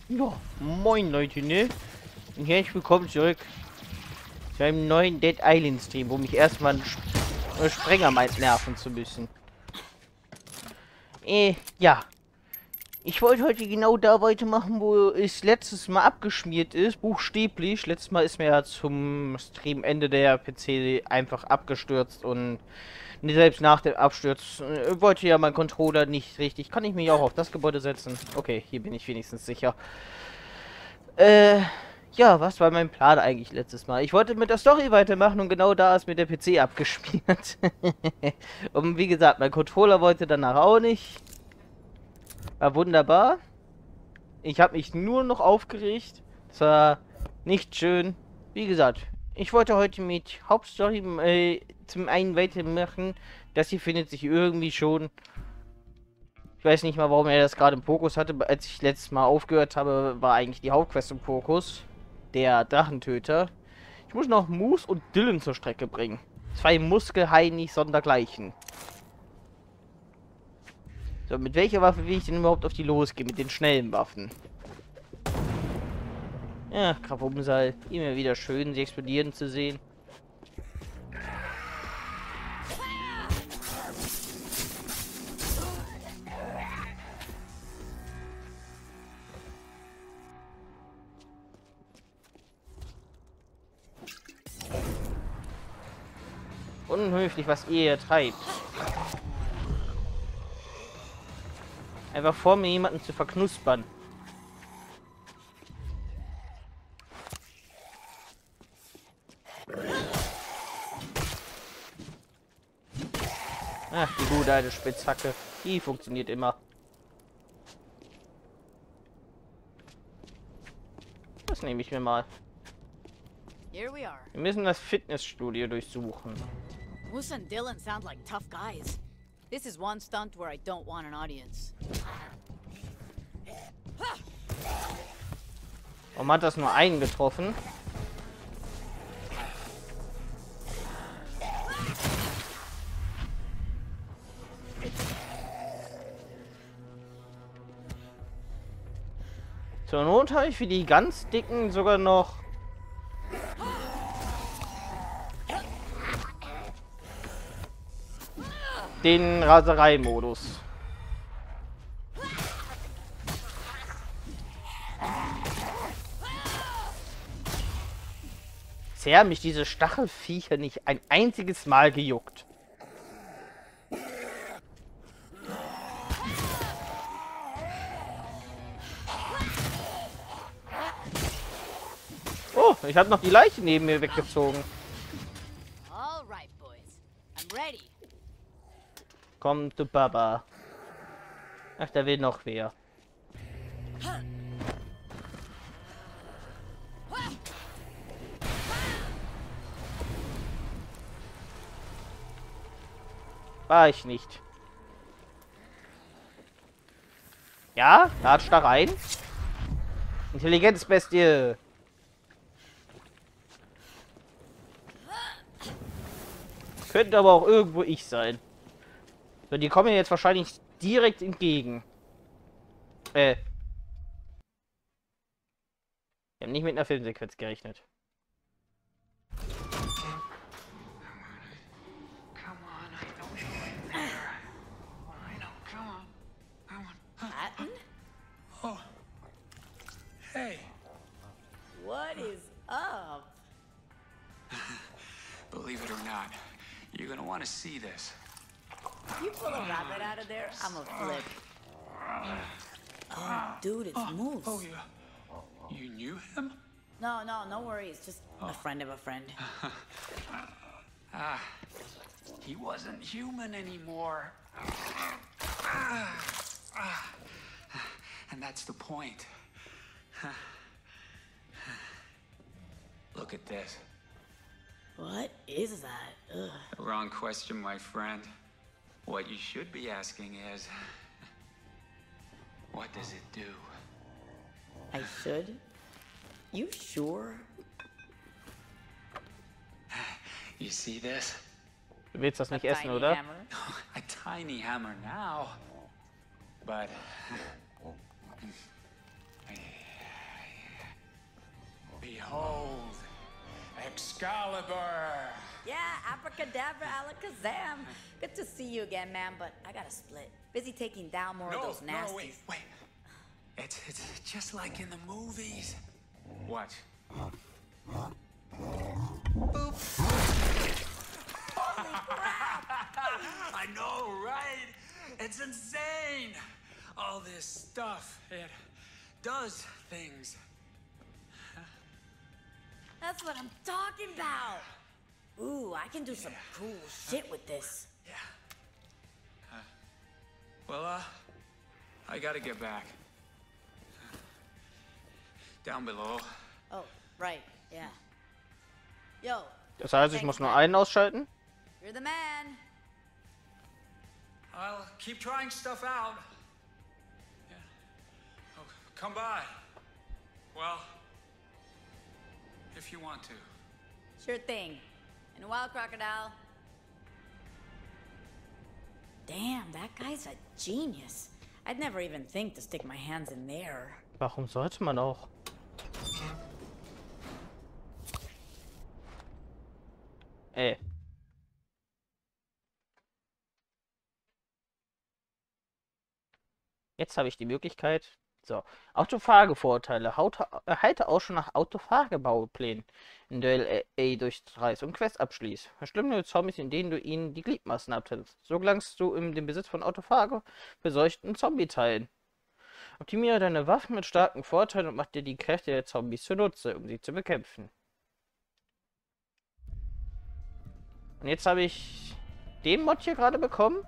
Ja, moin Leute, ne? Und herzlich willkommen zurück zu einem neuen Dead Island Stream, wo mich erstmal ein Sprenger meint, nerven zu müssen. Ja. Ich wollte heute genau da weitermachen, wo es letztes Mal abgeschmiert ist, buchstäblich. Letztes Mal ist mir ja zum Streamende der PC einfach abgestürzt und selbst nach dem Absturz wollte ja mein Controller nicht richtig. Kann ich mich auch auf das Gebäude setzen? Okay, hier bin ich wenigstens sicher. Ja, was war mein Plan eigentlich letztes Mal? Ich wollte mit der Story weitermachen und genau da ist mir der PC abgeschmiert. Und wie gesagt, mein Controller wollte danach auch nicht. War wunderbar. Ich habe mich nur noch aufgeregt. Es war nicht schön. Wie gesagt, ich wollte heute mit Hauptstory zum einen weitermachen. Das hier findet sich irgendwie schon. Ich weiß nicht mal, warum er das gerade im Fokus hatte. Als ich letztes Mal aufgehört habe, war eigentlich die Hauptquest im Fokus. Der Drachentöter. Ich muss noch Moose und Dylan zur Strecke bringen. Zwei Muskelheinis sondergleichen. So, mit welcher Waffe will ich denn überhaupt auf die losgehen? Mit den schnellen Waffen. Ja, Krabumsal. Immer wieder schön, sie explodieren zu sehen. Unhöflich, was ihr hier treibt. Einfach vor mir jemanden zu verknuspern. Ach, die gute alte Spitzhacke. Die funktioniert immer. Das nehme ich mir mal. Here we are. Wir müssen das Fitnessstudio durchsuchen. Moose and Dylan sound like tough guys. This is one stunt where I don't want an audience. Warum hat das nur einen getroffen? Zur Not habe ich für die ganz dicken sogar noch den Raserei-Modus. Bisher haben mich diese Stachelviecher nicht ein einziges Mal gejuckt. Oh, ich habe noch die Leiche neben mir weggezogen. All right, boys. I'm ready. Kommt du Baba. Ach, da will noch wer. War ich nicht. Ja, latscht da rein. Intelligenzbestie. Könnte aber auch irgendwo ich sein. So, die kommen mir jetzt wahrscheinlich direkt entgegen. Wir haben nicht mit einer Filmsequenz gerechnet. Patton? Oh. Hey. What is up? Believe it or not, you're gonna want to see this. You pull a rabbit out of there, I'm a flip. Oh, dude, it's Moose. Oh, yeah. You knew him? No worries. Just a friend of a friend. He wasn't human anymore. And that's the point. Look at this. What is that? Ugh. Wrong question, my friend. What you should be asking is, what does it do? I should? You sure? You see this? Du willst das nicht A essen, tiny oder? hammer? A tiny hammer now. But Excalibur! Yeah, abracadabra, alakazam. Good to see you again, man, but I gotta split. Busy taking down more of those nasties. No, wait. It's just like in the movies. Watch. Boop. Holy crap! I know, right? It's insane. All this stuff, it does things. That's what I'm talking about. Ooh, I can do some cool shit with this. Yeah. Well, I gotta get back. Down below. Oh, right, yeah. Yo. Das heißt, ich muss nur einen ausschalten? You're the man. I'll keep trying stuff out. Yeah. Oh, come by. Well, if you want to. Sure thing. In a while, Crocodile. Damn, that guy's a genius. I'd never even think to stick my hands in there. Warum sollte man auch? Jetzt habe ich die Möglichkeit. So. Autofahrgevorteile. Halte auch schon nach Autofahrgebauplänen. In Duell A durchreist und Quest abschließt. Verschlimmere Zombies, in denen du ihnen die Gliedmaßen abtrittst. So gelangst du in den Besitz von autofahrgebeseuchten Zombie-Teilen. Optimiere deine Waffen mit starken Vorteilen und mach dir die Kräfte der Zombies zunutze, um sie zu bekämpfen. Und jetzt habe ich den Mod hier gerade bekommen.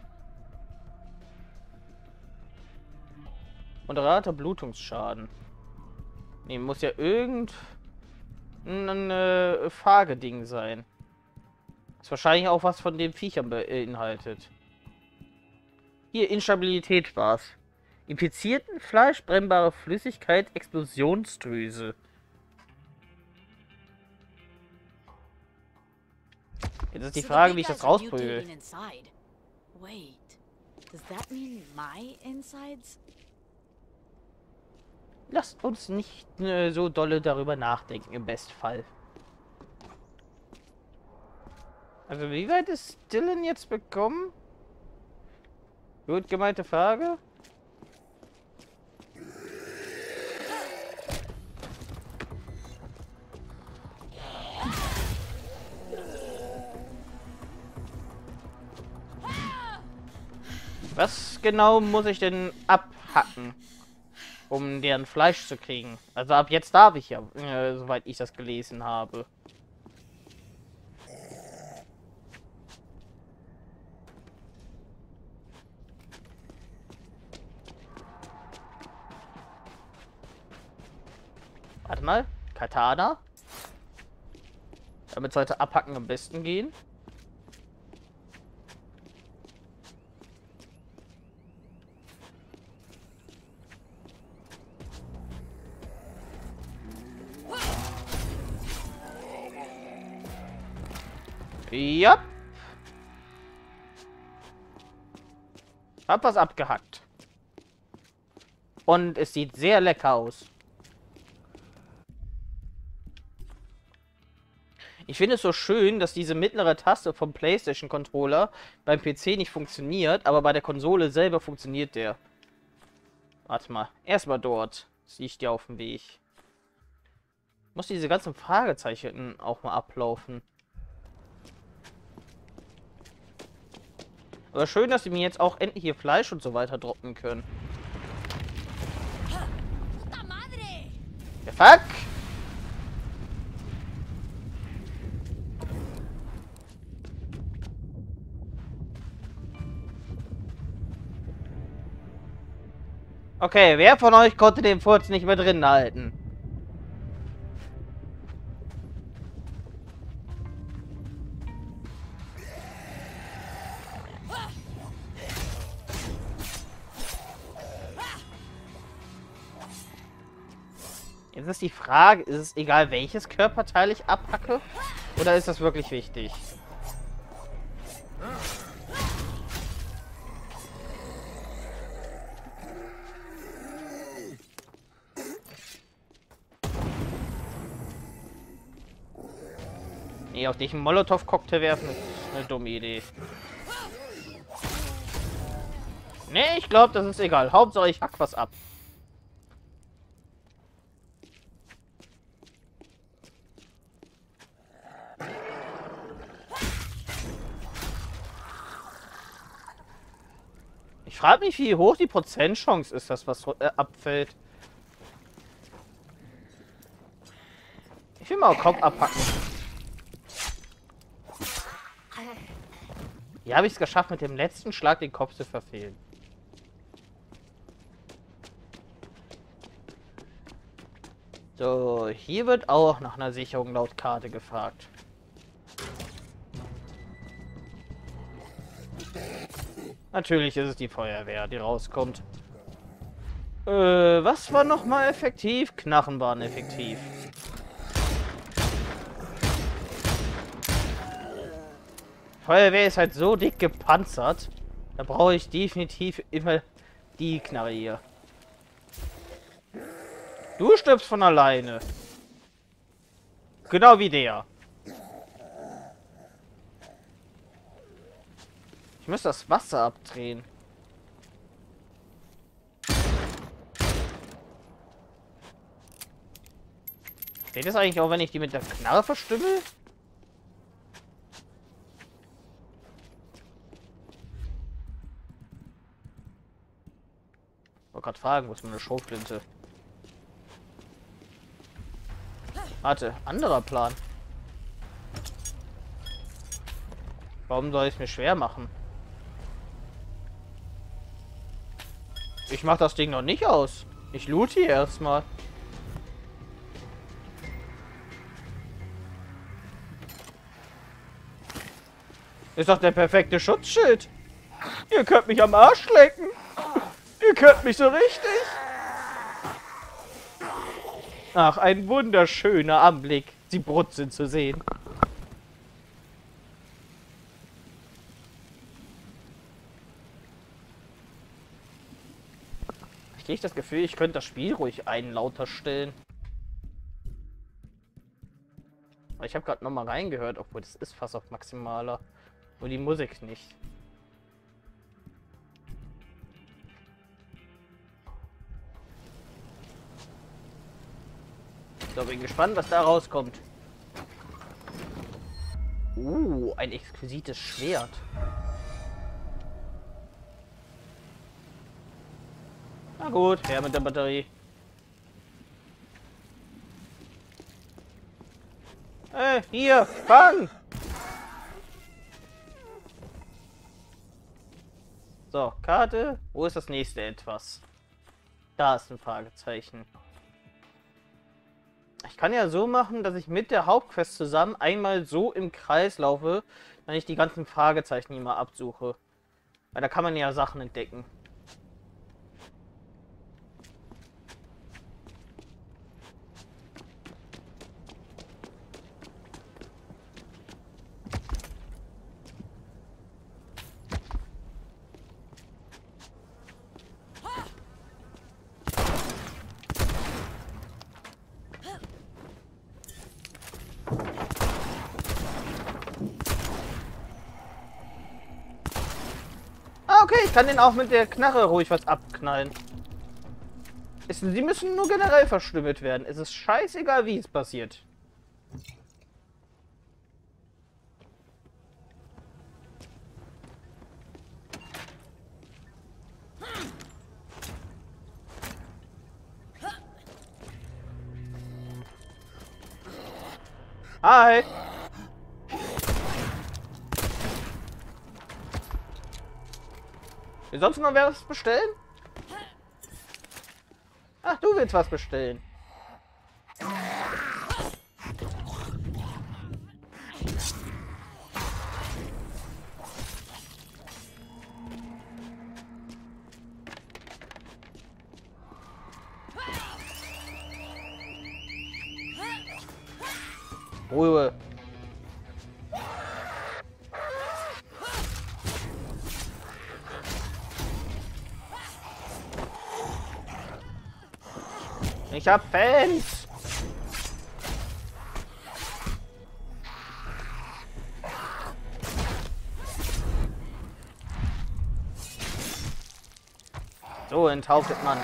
Moderater Blutungsschaden. Ne, muss ja irgendein Frageding sein. Ist wahrscheinlich auch was von den Viechern beinhaltet. Hier, Instabilität war's. Infizierten Fleisch, brennbare Flüssigkeit, Explosionsdrüse. Jetzt ist die Frage, wie ich das rausprügel. Wait, does that mean my insides? Lasst uns nicht so dolle darüber nachdenken, im Bestfall. Also wie weit ist Dylan jetzt bekommen? Gut gemeinte Frage. Was genau muss ich denn abhacken, um deren Fleisch zu kriegen? Also ab jetzt darf ich ja, soweit ich das gelesen habe. Warte mal, Katana. Damit sollte Abhacken am besten gehen. Ja. Hab was abgehackt. Und es sieht sehr lecker aus. Ich finde es so schön, dass diese mittlere Taste vom PlayStation-Controller beim PC nicht funktioniert, aber bei der Konsole selber funktioniert der. Warte mal. Erstmal dort. Das liegt ja auf dem Weg. Ich muss diese ganzen Fragezeichen auch mal ablaufen. Aber schön, dass sie mir jetzt auch endlich hier Fleisch und so weiter droppen können. Der Fuck! Okay, wer von euch konnte den Furz nicht mehr drin halten? Jetzt ist die Frage, ist es egal, welches Körperteil ich abhacke? Oder ist das wirklich wichtig? Nee, auf dich einen Molotow-Cocktail werfen ist eine dumme Idee. Nee, ich glaube, das ist egal. Hauptsache ich hack was ab. Ich frage mich, wie hoch die Prozentchance ist, dass was abfällt. Ich will mal Kopf abpacken. Hier habe ich es geschafft, mit dem letzten Schlag den Kopf zu verfehlen. So, hier wird auch nach einer Sicherung laut Karte gefragt. Natürlich ist es die Feuerwehr, die rauskommt. Was war nochmal effektiv? Knarren waren effektiv. Feuerwehr ist halt so dick gepanzert. Da brauche ich definitiv immer die Knarre hier. Du stirbst von alleine. Genau wie der. Ich muss das Wasser abdrehen. Geht das eigentlich auch, wenn ich die mit der Knarre verstümmel? Ich wollte gerade fragen, wo ist meine Schrotflinte? Warte, anderer Plan. Warum soll ich es mir schwer machen? Ich mach das Ding noch nicht aus. Ich loot hier erstmal. Ist doch der perfekte Schutzschild. Ihr könnt mich am Arsch lecken. Ihr könnt mich so richtig. Ach, ein wunderschöner Anblick, sie brutzeln zu sehen. Ich kriege das Gefühl, ich könnte das Spiel ruhig einen lauter stellen. Aber ich habe gerade noch mal reingehört, obwohl das ist fast auf maximaler. Nur die Musik nicht. So, bin gespannt, was da rauskommt. Ein exquisites Schwert. Na gut, her mit der Batterie. Hier, fang! So, Karte. Wo ist das nächste etwas? Da ist ein Fragezeichen. Ich kann ja so machen, dass ich mit der Hauptquest zusammen einmal so im Kreis laufe, wenn ich die ganzen Fragezeichen immer absuche. Weil da kann man ja Sachen entdecken. Okay, ich kann den auch mit der Knarre ruhig was abknallen. Sie müssen nur generell verstümmelt werden. Es ist scheißegal, wie es passiert. Hi! Will sonst noch wer was bestellen? Ach, du willst was bestellen. Ruhe. Ich hab Fans. So enthauptet man.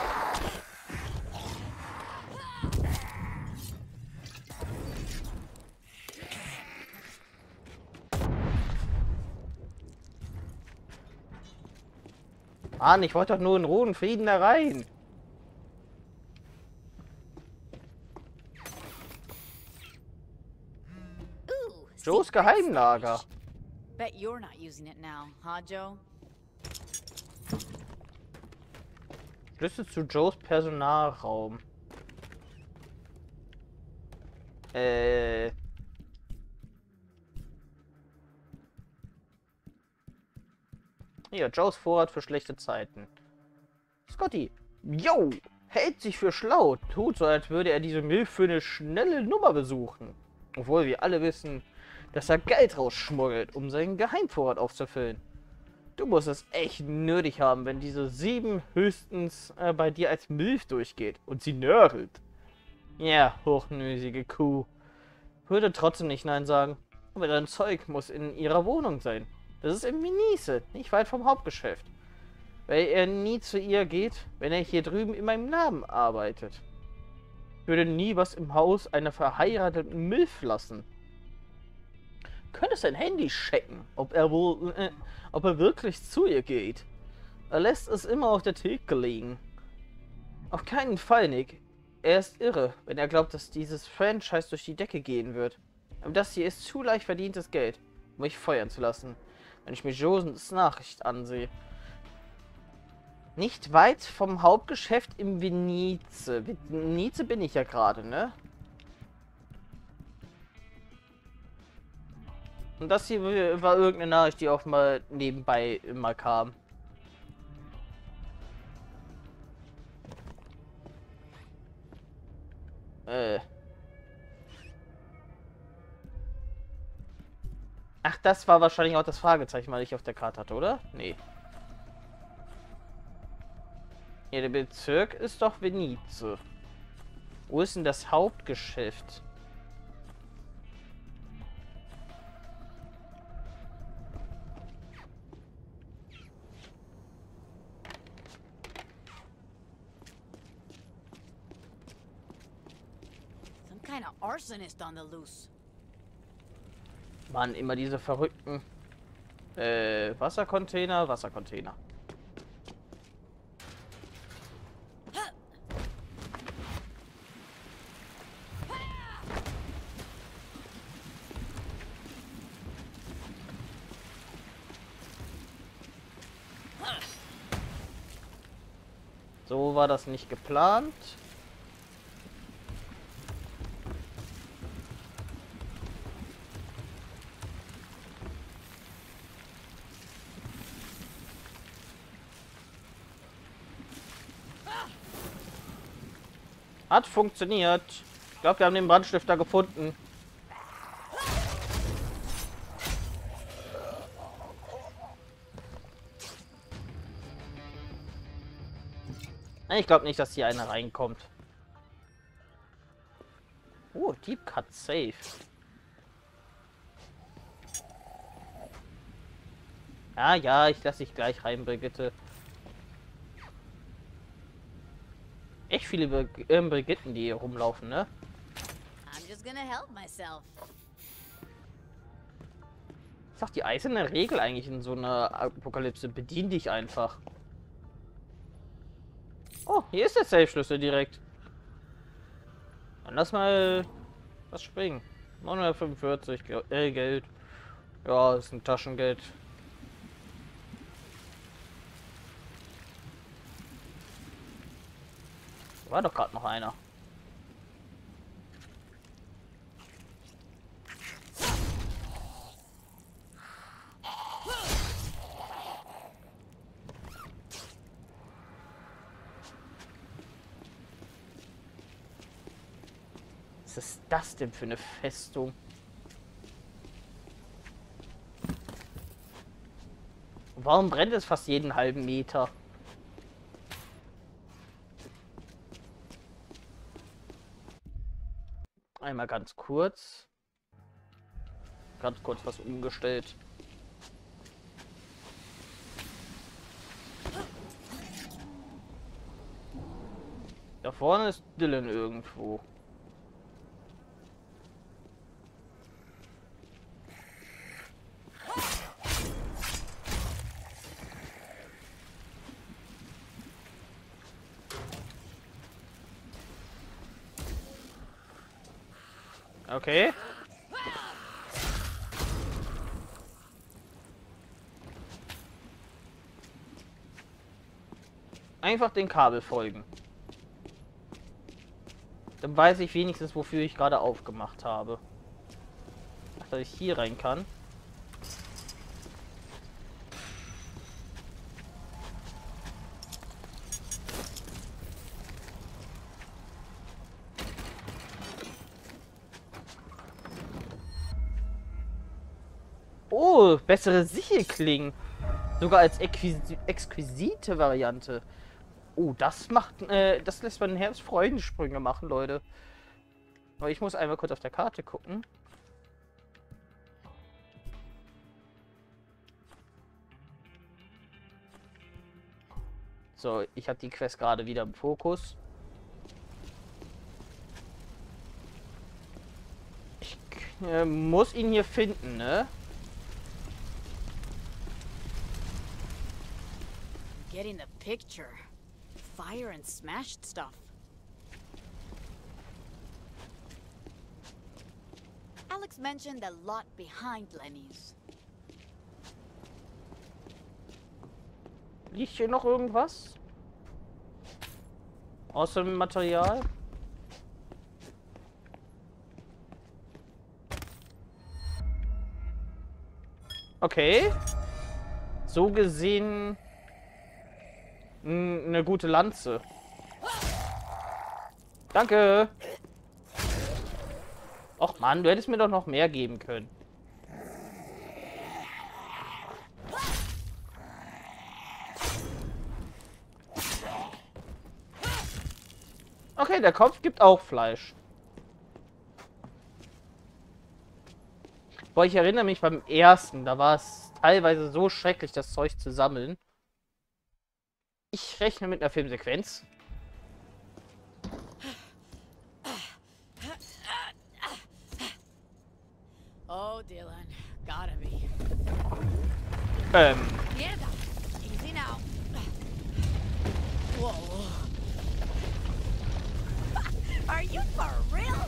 Mann, ich wollte doch nur in Ruhe und Frieden da rein. Ooh, Joes secret Geheimlager. stash. Bet you're not using it now, huh, Joe? Schlüssel zu Joes Personalraum. Hier, Joes Vorrat für schlechte Zeiten. Scotty. Yo! Hält sich für schlau. Tut so, als würde er diese Milf für eine schnelle Nummer besuchen. Obwohl wir alle wissen, dass er Geld rausschmuggelt, um seinen Geheimvorrat aufzufüllen. Du musst es echt nötig haben, wenn diese 7 höchstens bei dir als Milf durchgeht und sie nörgelt. Ja, hochnösige Kuh. Würde trotzdem nicht Nein sagen. Aber dein Zeug muss in ihrer Wohnung sein. Das ist in Venice, nicht weit vom Hauptgeschäft. Weil er nie zu ihr geht, wenn er hier drüben in meinem Namen arbeitet. Ich würde nie was im Haus einer verheirateten Milf lassen. Könntest sein Handy checken, ob er wirklich zu ihr geht. Er lässt es immer auf der Theke liegen. Auf keinen Fall, Nick. Er ist irre, wenn er glaubt, dass dieses Franchise durch die Decke gehen wird. Aber das hier ist zu leicht verdientes Geld, um mich feuern zu lassen, wenn ich mir Josens Nachricht ansehe. Nicht weit vom Hauptgeschäft im Venice. Venice bin ich ja gerade, ne? Und das hier war irgendeine Nachricht, die auch mal nebenbei immer kam. Ach, das war wahrscheinlich auch das Fragezeichen, weil ich auf der Karte hatte, oder? Nee. Ja, der Bezirk ist doch Venice. Wo ist denn das Hauptgeschäft? Some kind of arsonist on the loose. Mann, immer diese verrückten Wassercontainer, Wassercontainer. So war das nicht geplant. Hat funktioniert. Ich glaube, wir haben den Brandstifter gefunden. Ich glaube nicht, dass hier einer reinkommt. Oh, Deep Cut Safe. Ja, ja, ich lasse dich gleich rein, Brigitte. Echt viele Brigitten, die hier rumlaufen, ne? I'm just gonna help myself. Ist doch die eiserne Regel eigentlich in so einer Apokalypse. Bedien dich einfach. Oh, hier ist der Safe-Schlüssel direkt. Dann lass mal was springen. 945 Geld. Ja, ist ein Taschengeld. War doch gerade noch einer. Was ist das denn für eine Festung? Warum brennt es fast jeden halben Meter? Einmal ganz kurz. Ganz kurz was umgestellt. vorne ist Dylan irgendwo. Okay. Einfach den Kabel folgen. Dann weiß ich wenigstens, wofür ich gerade aufgemacht habe. Ach, dass ich hier rein kann. Oh, bessere Sichelklingen. Sogar als exquisite Variante. Oh, das macht, das lässt man Herzfreudensprünge machen, Leute. Aber ich muss einmal kurz auf der Karte gucken. So, ich habe die Quest gerade wieder im Fokus. Ich muss ihn hier finden, ne? Getting the picture. Fire and smashed stuff. Alex mentioned the lot behind Lenny's. Liegt hier noch irgendwas? Außer dem Material? Okay. So gesehen eine gute Lanze. Danke. Och Mann, du hättest mir doch noch mehr geben können. Okay, der Kopf gibt auch Fleisch. Boah, ich erinnere mich beim ersten, da war es teilweise so schrecklich, das Zeug zu sammeln. Ich rechne mit einer Filmsequenz. Oh, Dylan. Gotta be. Mierda. Easy now. Whoa. Are you for real?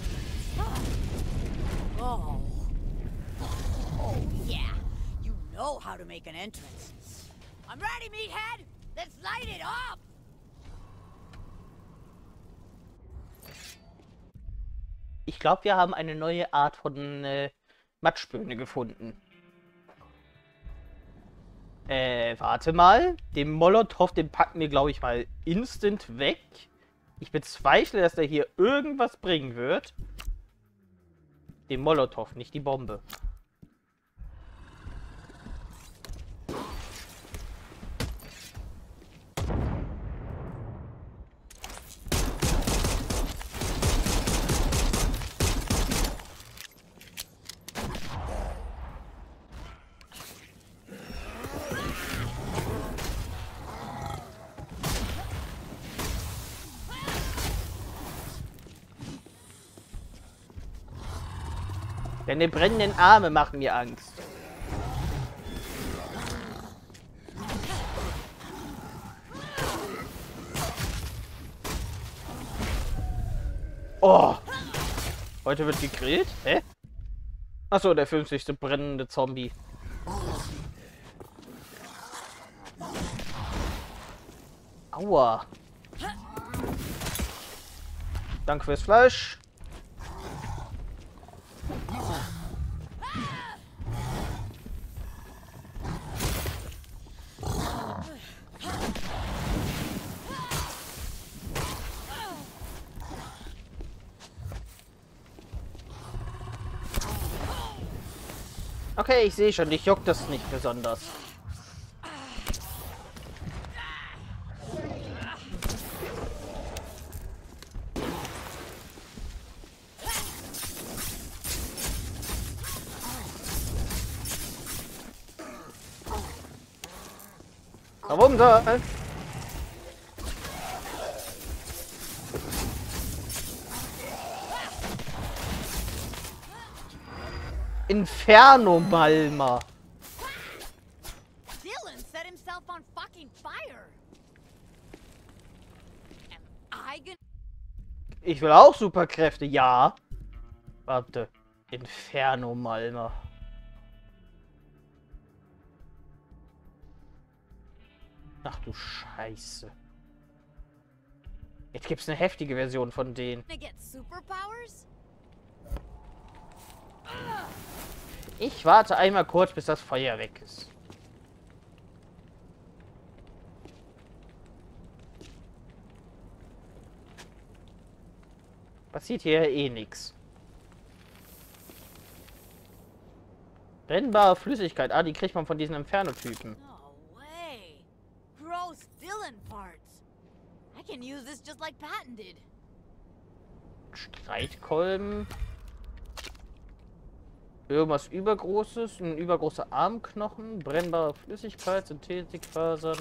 Oh. Oh, yeah. You know how to make an entrance. I'm ready, meathead. Let's light it up. Ich glaube, wir haben eine neue Art von Matschbirne gefunden. Warte mal. Den Molotow, den packen wir, glaube ich, mal instant weg. Ich bezweifle, dass der hier irgendwas bringen wird. Den Molotow, nicht die Bombe. Deine brennenden Arme machen mir Angst. Oh! Heute wird gegrillt? Hä? Achso, der 50. brennende Zombie. Aua. Danke fürs Fleisch. Okay, ich sehe schon, dich juckt das nicht besonders. Warum soll? Inferno Balmer. Dylan set himself on fucking fire. Am I gonna... Ich will auch Superkräfte, ja. Warte. Inferno Malmer. Ach du Scheiße. Jetzt gibt's eine heftige Version von denen. get superpowers? Ich warte einmal kurz, bis das Feuer weg ist. Passiert hier eh nichts. Brennbare Flüssigkeit. Ah, die kriegt man von diesen Inferno-Typen. No way. Gross Dylan parts. I can use this just like Patton did. Streitkolben. Irgendwas Übergroßes. Ein übergroßer Armknochen. Brennbare Flüssigkeit. Synthetikfasern.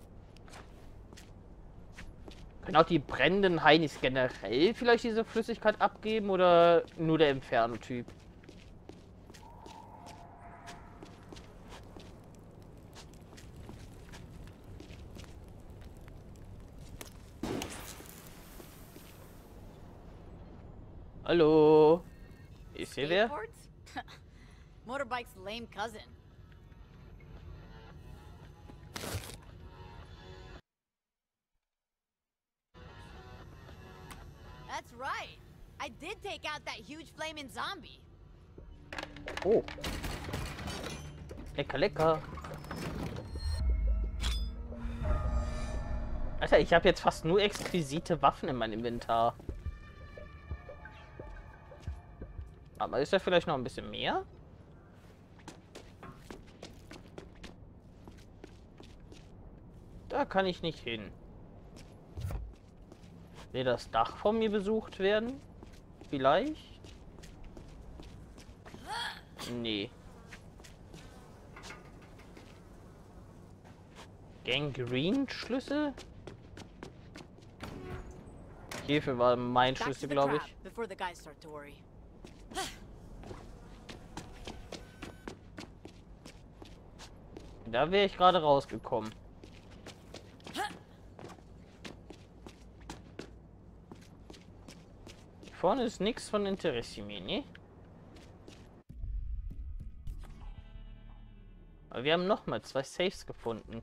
Können auch die brennenden Heinis generell vielleicht diese Flüssigkeit abgeben oder nur der Inferno-Typ? Hallo? Ist hier wer? Skateboards? Motorbike's lame cousin. That's right. I did take out that huge flaming zombie. Oh. Lecker, lecker. Alter, ich habe jetzt fast nur exquisite Waffen in meinem Inventar. Aber ist da vielleicht noch ein bisschen mehr? Da kann ich nicht hin. Will das Dach von mir besucht werden? Vielleicht? Nee. Gangrene-Schlüssel? Hierfür war mein Back to Schlüssel, the glaube trap ich. before the guys start to worry. Da wäre ich gerade rausgekommen. Vorne ist nichts von Interesse mehr, ne? Aber wir haben nochmal 2 Safes gefunden.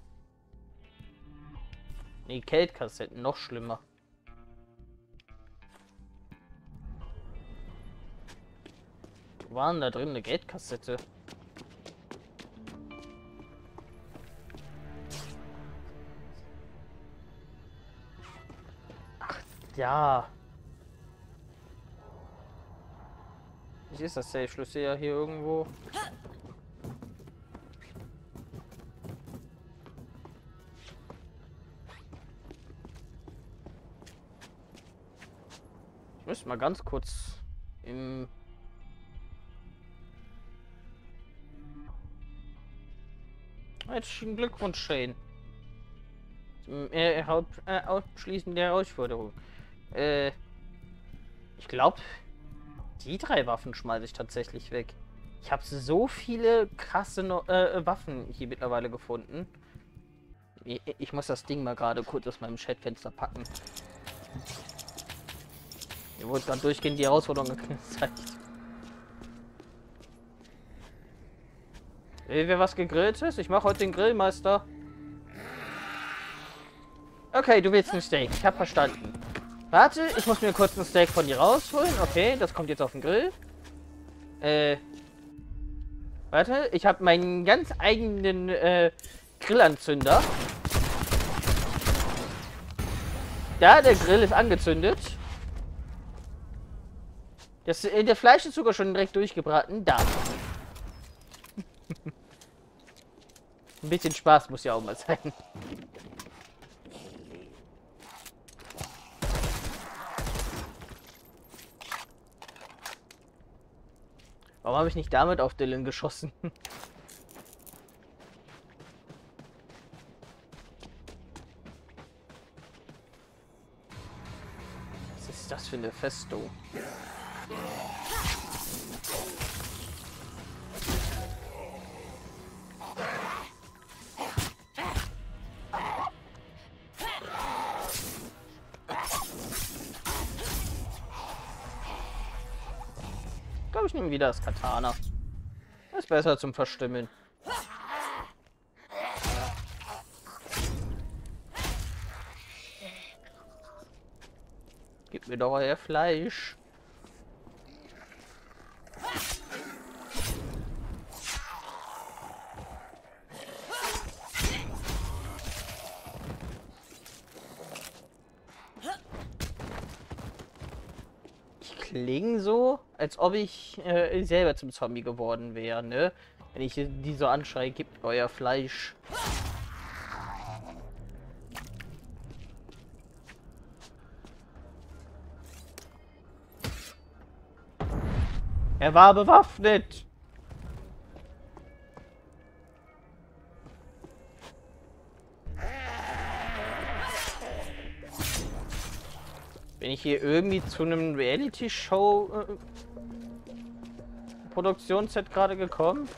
Nee, Geldkassetten, noch schlimmer. Wo war denn da drin eine Geldkassette? Ach, ja. Hier ist das Safe-Schlüssel ja hier irgendwo. Ich müsste mal ganz kurz im... Herzlichen Glückwunsch, Shane. Zum Abschließen der Herausforderung. Ich glaube, die 3 Waffen schmeiße ich tatsächlich weg. Ich habe so viele krasse Waffen hier mittlerweile gefunden. Ich muss das Ding mal gerade kurz aus meinem Chatfenster packen. Mir wurde gerade durchgehend die Herausforderung gezeigt. Wer was gegrilltes? Ich mache heute den Grillmeister. Okay, du willst ein Steak. Ich habe verstanden. Warte, ich muss mir kurz ein Steak von dir rausholen. Okay, das kommt jetzt auf den Grill. Warte, ich habe meinen ganz eigenen Grillanzünder. Da, der Grill ist angezündet. Der Fleisch ist sogar schon direkt durchgebraten. Da. Ein bisschen Spaß muss ja auch mal sein. Warum habe ich nicht damit auf Dylan geschossen? Was ist das für eine Festung? glaube, ich nehme wieder das Katana. Das ist besser zum Verstimmen. Gib mir doch euer Fleisch. Klingen so, als ob ich selber zum Zombie geworden wäre, ne? Wenn ich die so anschreie, gebt euer Fleisch. Er war bewaffnet. Bin ich hier irgendwie zu einem Reality-Show Produktionsset gerade gekommen?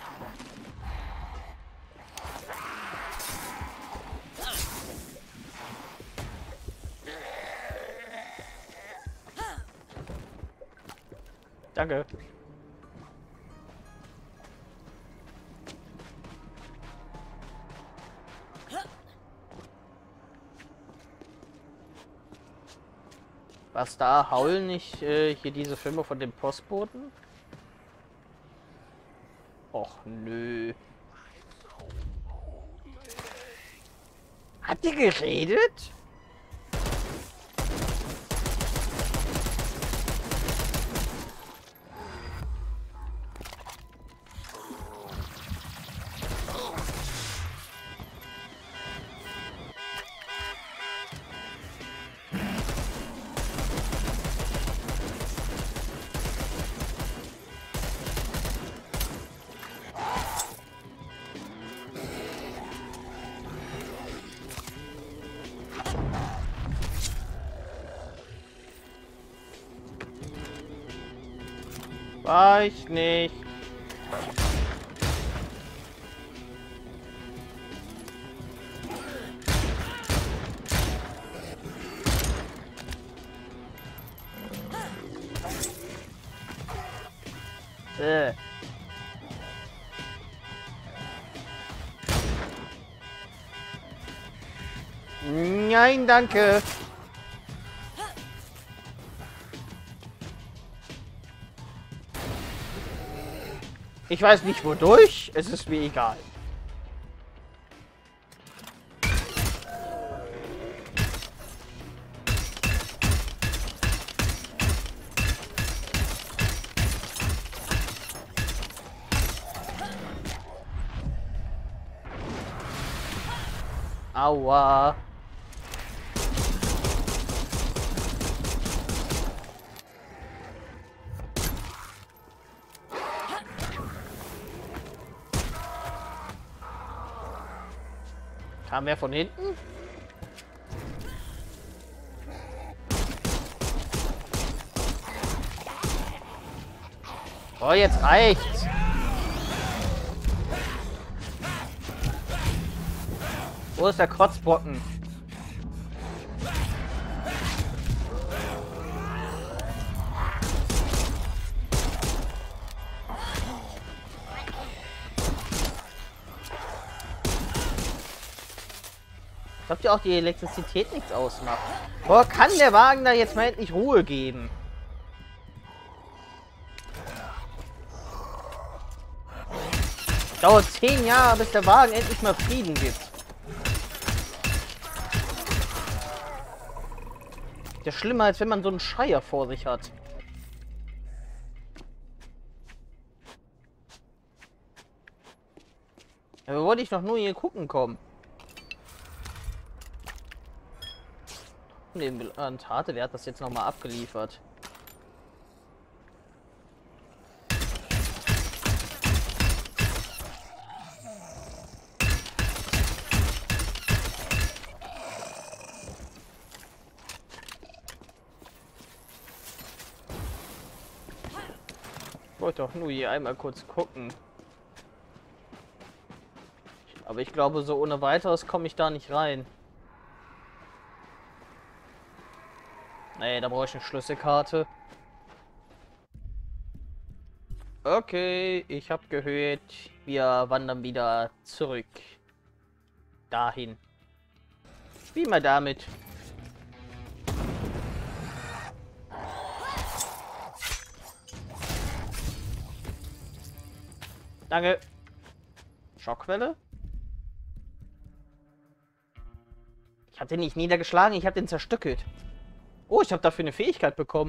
Danke. Was da? Haulen nicht hier diese Filme von dem Postboten? Och nö. Hat die geredet? War ich nicht. Nein, danke. Ich weiß nicht wodurch, es ist mir egal. Aua. Kam wer von hinten? Oh, jetzt reicht's. Wo ist der Kotzbrocken? Habt ihr auch die Elektrizität nichts ausmacht? Boah, kann der Wagen da jetzt mal endlich Ruhe geben? Dauert 10 Jahre, bis der Wagen endlich mal Frieden gibt. Das ist schlimmer, als wenn man so einen Schreier vor sich hat. Aber wollte ich doch nur hier gucken kommen. Den Tate, wer hat das jetzt nochmal abgeliefert? Ich wollte doch nur hier einmal kurz gucken. Aber ich glaube, so ohne weiteres komme ich da nicht rein. Nee, da brauche ich eine Schlüsselkarte. Okay, ich habe gehört, wir wandern wieder zurück. Dahin. Spiel mal damit. Danke. Schockwelle? Ich habe den nicht niedergeschlagen, ich habe den zerstückelt. Oh, ich habe dafür eine Fähigkeit bekommen.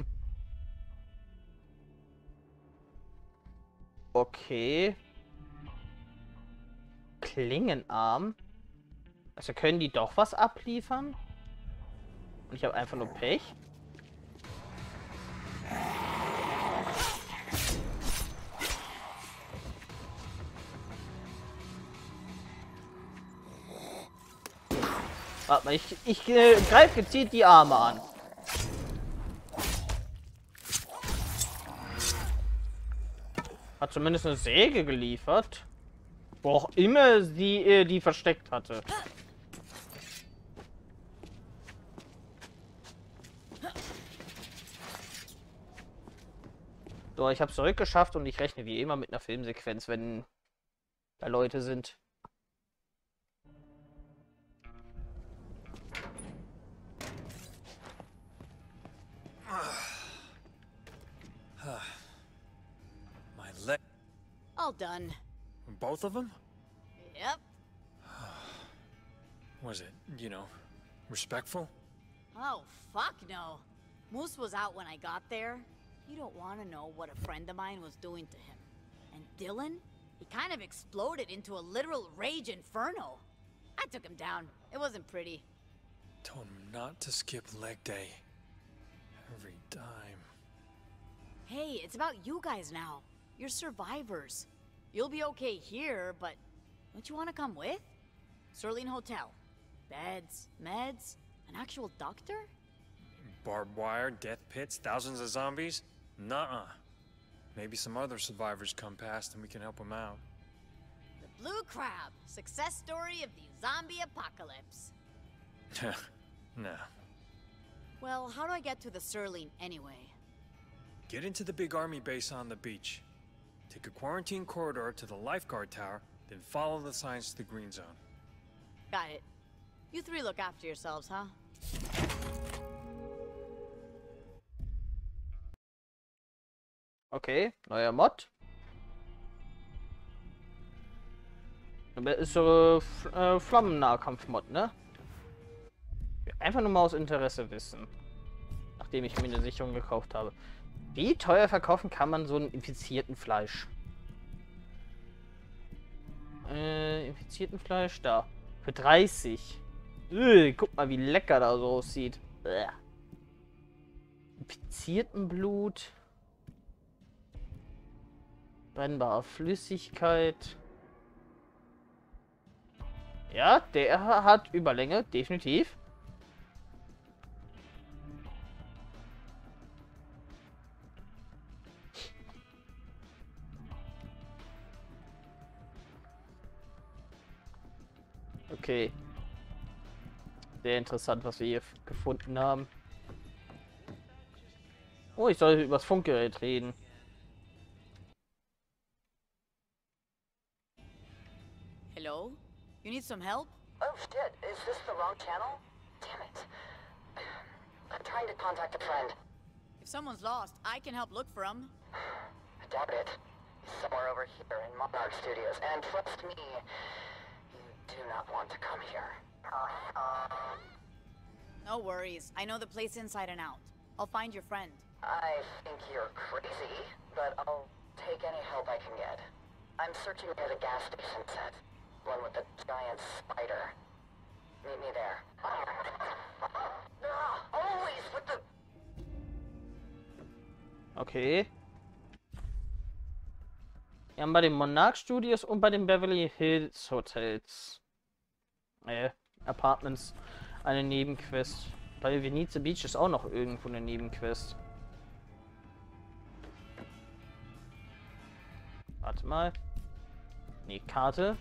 Okay. Klingenarm. Also können die doch was abliefern? Und ich habe einfach nur Pech. Warte mal, ich greife gezielt die Arme an. Hat zumindest eine Säge geliefert. Wo auch immer sie die versteckt hatte. So, ich habe es zurückgeschafft und ich rechne wie immer mit einer Filmsequenz, wenn da Leute sind. My leg. All done. Both of them? Yep. Was it, you know, respectful? Oh, fuck no. Moose was out when I got there. You don't want to know what a friend of mine was doing to him. And Dylan? He kind of exploded into a literal rage inferno. I took him down. It wasn't pretty. Told him not to skip leg day. Every dime. Hey, it's about you guys now. You're survivors. You'll be okay here, but don't you want to come with? Sterling Hotel. Beds, meds, an actual doctor? Barbed wire, death pits, thousands of zombies? Nuh-uh. Maybe some other survivors come past and we can help them out. The Blue Crab. Success story of the zombie apocalypse. Nah. Well, how do I get to the Sterling anyway? Get into the big army base on the beach. Take a quarantine corridor to the lifeguard tower, then follow the signs to the green zone. Got it. You three look after yourselves, huh? Okay, neuer Mod. Ist so Flammennahkampf-Mod, ne? Einfach nur mal aus Interesse wissen. Nachdem ich mir eine Sicherung gekauft habe. Wie teuer verkaufen kann man so einen infizierten Fleisch? Infizierten Fleisch, da. Für 30. Guck mal, wie lecker das so aussieht. Bäh. Infizierten Blut. Brennbare Flüssigkeit. Ja, der hat Überlänge, definitiv. Okay. Sehr interessant, was wir hier gefunden haben. Oh, ich soll über das Funkgerät reden. Hello? You need some help? Oh shit, is this the wrong channel? Damn it. I'm trying to contact a friend. If someone's lost, I can help look for them. I doubt it. He's somewhere over here in Monarch Studios, and trust me, you do not want to come here. No worries. I know the place inside and out. I'll find your friend. I think you're crazy, but I'll take any help I can get. I'm searching near the gas station set. One with the giant spider. Meet me there. Always with the... Okay. Wir haben bei den Monarch Studios und bei den Beverly Hills Hotels. Apartments. Eine Nebenquest. Bei Venice Beach ist auch noch irgendwo eine Nebenquest. Warte mal. Nee, Karte.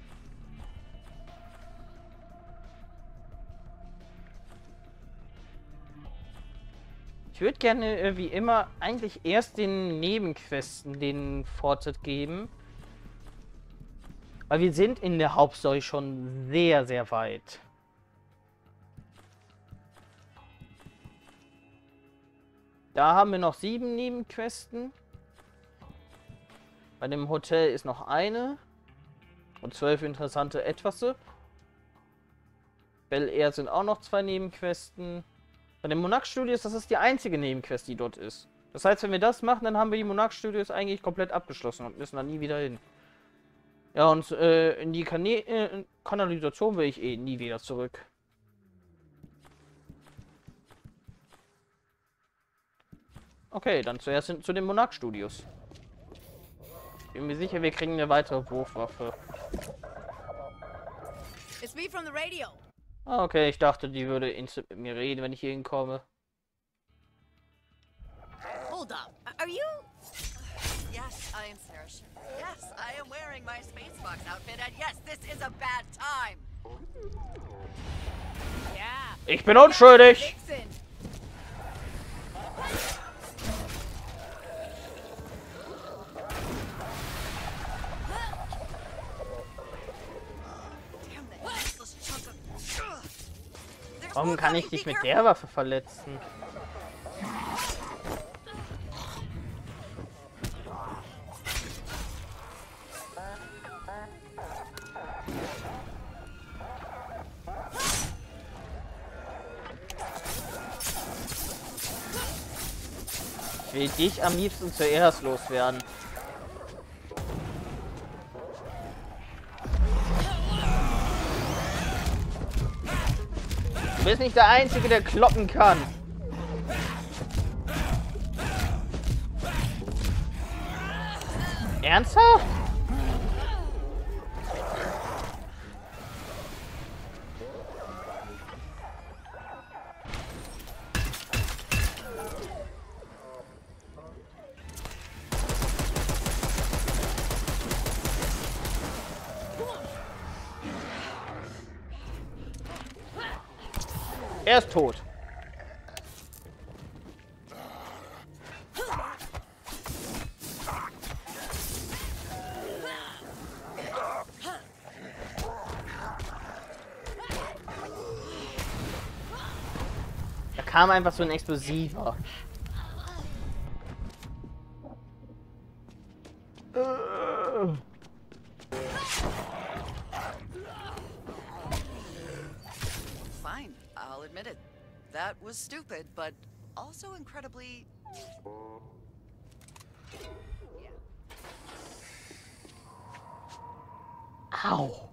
Ich würde gerne, wie immer, eigentlich erst den Nebenquesten den Fortschritt geben. Weil wir sind in der Hauptstory schon sehr, sehr weit. Da haben wir noch 7 Nebenquesten. Bei dem Hotel ist noch eine. Und 12 interessante Etwasse. Bel Air sind auch noch 2 Nebenquesten. Bei den Monarch Studios, das ist die einzige Nebenquest, die dort ist. Das heißt, wenn wir das machen, dann haben wir die Monarch Studios eigentlich komplett abgeschlossen und müssen da nie wieder hin. Ja, und in die Kanalisation will ich eh nie wieder zurück. Okay, dann zuerst zu den Monarch Studios. Bin mir sicher, wir kriegen eine weitere Wurfwaffe. It's me from the radio. Ah, okay, ich dachte, die würde instant mit mir reden, wenn ich hier hinkomme. Hold up. Are you? Yes, I am Sarah Shin. Yes, I am wearing my Spacebox outfit, and yes, this is a bad time. Yeah. Ich bin unschuldig! Vixen. Damn that useless chunk of... Ugh. There's Warum more kann coming. ich dich Be mit careful. der Waffe verletzen? Ich will dich am liebsten zuerst loswerden. Du bist nicht der Einzige, der kloppen kann. Ernsthaft? Er ist tot. Da kam einfach so ein Explosiver. Fine, I'll admit it. That was stupid, but also incredibly... Au.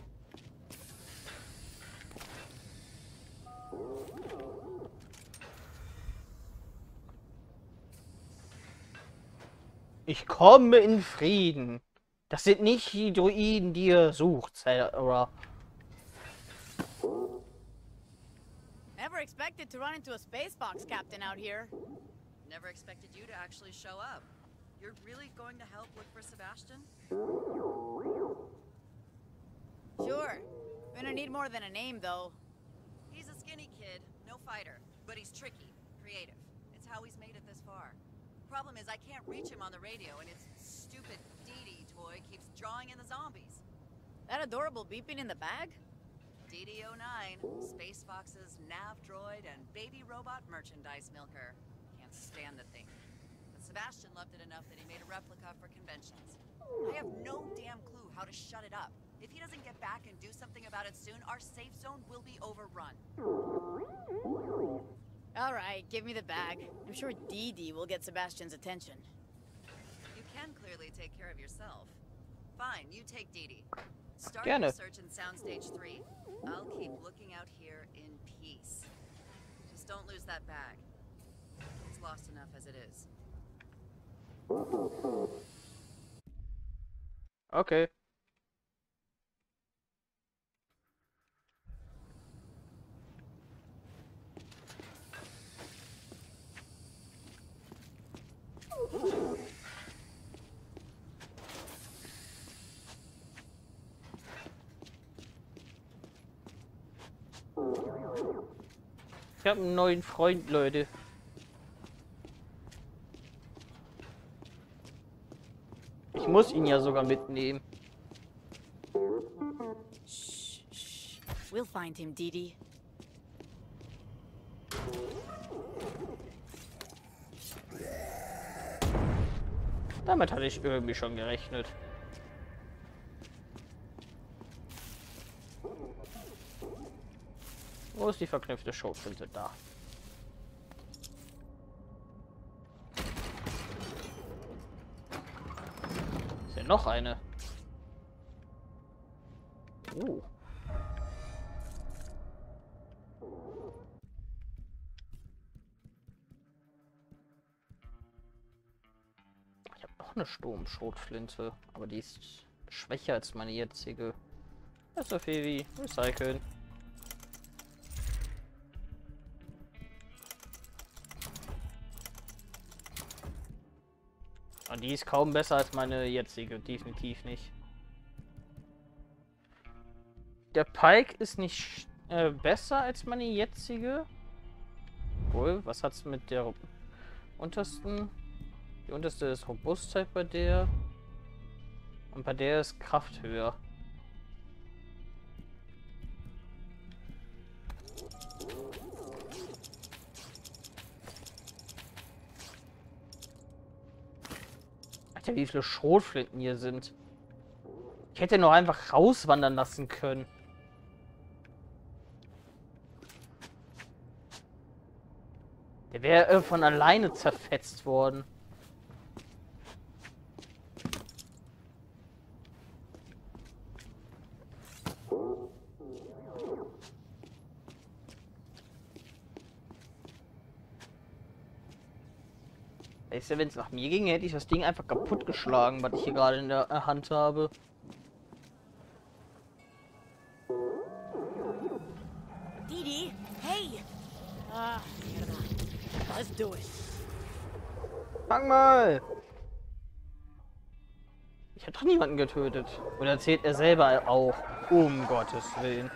Ich komme in Frieden. Das sind nicht die Druiden, die ihr sucht, Sarah. Never expected to run into a spacebox captain out here. Never expected you to actually show up. You're really going to help look for Sebastian? Sure. Gonna need more than a name, though. He's a skinny kid, no fighter, but he's tricky, creative. It's how he's made it this far. Problem is, I can't reach him on the radio, and his stupid DD toy keeps drawing in the zombies. That adorable beeping in the bag? DD-09, Space Fox's nav droid and baby robot merchandise milker. Can't stand the thing. But Sebastian loved it enough that he made a replica for conventions. I have no damn clue how to shut it up. If he doesn't get back and do something about it soon, our safe zone will be overrun. All right, give me the bag. I'm sure Dee Dee will get Sebastian's attention. You can clearly take care of yourself. Fine, you take Dee Dee. Start Gerne. your search in Soundstage 3. I'll keep looking out here in peace. Just don't lose that bag. It's lost enough as it is. Okay. Ich habe einen neuen Freund, Leute. Ich muss ihn ja sogar mitnehmen. Shh, shh. We'll find him, Didi. Damit hatte ich irgendwie schon gerechnet. Wo ist die verknüpfte Schrotflinte? Da. Ist ja noch eine. Oh. Ich habe noch eine Sturmschrotflinte, aber die ist schwächer als meine jetzige. Das ist so viel wie recyceln. Und die ist kaum besser als meine jetzige, definitiv nicht. Der Pike ist nicht besser als meine jetzige. Obwohl, was hat's mit der untersten? Die unterste ist Robustheit bei der. Und bei der ist Kraft höher. Alter, wie viele Schrotflinten hier sind. Ich hätte nur einfach rauswandern lassen können. Der wäre von alleine zerfetzt worden. Weißt du, wenn es nach mir ging, hätte ich das Ding einfach kaputt geschlagen, was ich hier gerade in der Hand habe. Didi, hey! Let's do it. Fang mal! Ich habe doch niemanden getötet. Oder erzählt er selber auch? Um Gottes Willen.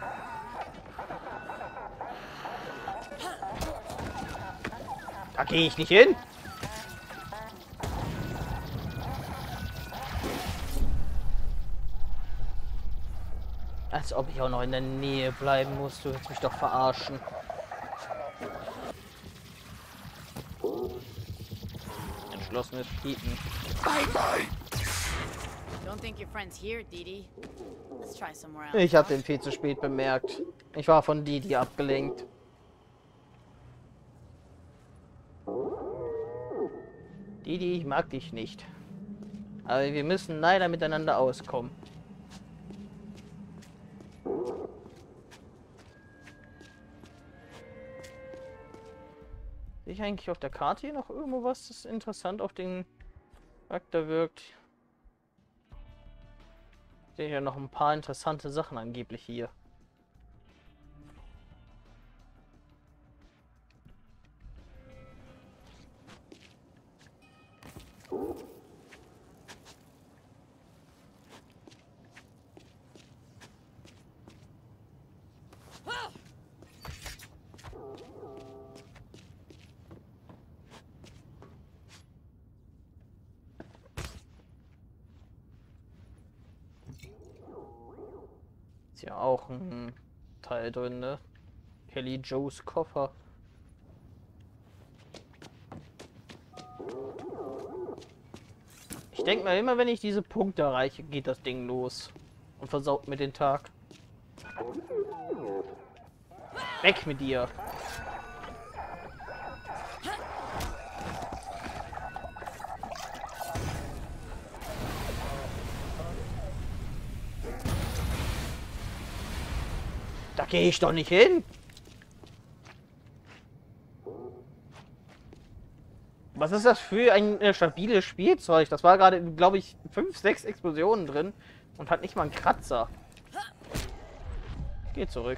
Da gehe ich nicht hin! Als ob ich auch noch in der Nähe bleiben muss. Du willst mich doch verarschen. Entschlossenes Piepen. Don't think your friend's here, Didi. Let's try somewhere else. Ich habe den viel zu spät bemerkt. Ich war von Didi abgelenkt. Didi, ich mag dich nicht. Aber wir müssen leider miteinander auskommen. Sehe ich eigentlich auf der Karte hier noch irgendwo was, das interessant auf den Charakter wirkt? Sehe ich ja noch ein paar interessante Sachen angeblich hier. Ist ja auch ein Teil drin, ne? Kelly Joes Koffer. Ich denke mal, immer wenn ich diese Punkte erreiche, geht das Ding los. Und versaut mir den Tag. Weg mit dir! Da gehe ich doch nicht hin. Was ist das für ein stabiles Spielzeug? Das war gerade, glaube ich, 5, 6 Explosionen drin und hat nicht mal einen Kratzer. Geh zurück.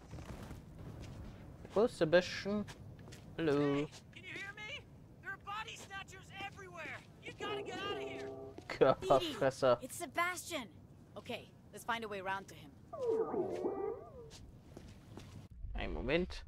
Wo ist Sebastian? Hallo. Can you hear me? There are body snatchers everywhere. You gotta get out of here. Körperfresser. Didi, it's Sebastian. Okay, let's find a way around to him. Einen Moment.